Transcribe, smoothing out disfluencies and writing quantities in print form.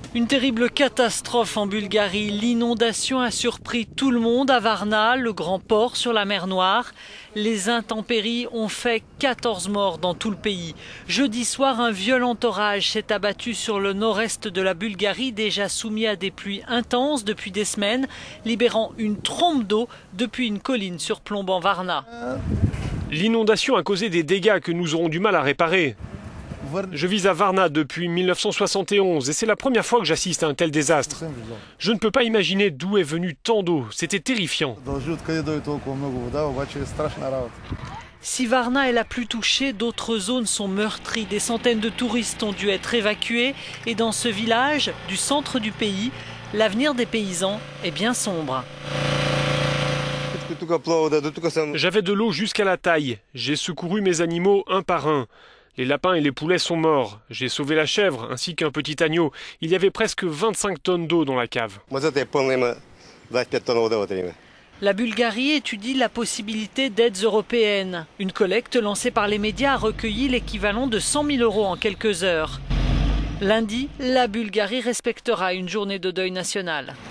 Une terrible catastrophe en Bulgarie. L'inondation a surpris tout le monde à Varna, le grand port sur la mer Noire. Les intempéries ont fait 14 morts dans tout le pays. Jeudi soir, un violent orage s'est abattu sur le nord-est de la Bulgarie, déjà soumis à des pluies intenses depuis des semaines, libérant une trombe d'eau depuis une colline surplombant Varna. L'inondation a causé des dégâts que nous aurons du mal à réparer. Je vis à Varna depuis 1971 et c'est la première fois que j'assiste à un tel désastre. Je ne peux pas imaginer d'où est venu tant d'eau, c'était terrifiant. Si Varna est la plus touchée, d'autres zones sont meurtries. Des centaines de touristes ont dû être évacués et dans ce village, du centre du pays, l'avenir des paysans est bien sombre. J'avais de l'eau jusqu'à la taille, j'ai secouru mes animaux un par un. Les lapins et les poulets sont morts. J'ai sauvé la chèvre ainsi qu'un petit agneau. Il y avait presque 25 tonnes d'eau dans la cave. La Bulgarie étudie la possibilité d'aides européennes. Une collecte lancée par les médias a recueilli l'équivalent de 100 000 € en quelques heures. Lundi, la Bulgarie respectera une journée de deuil national.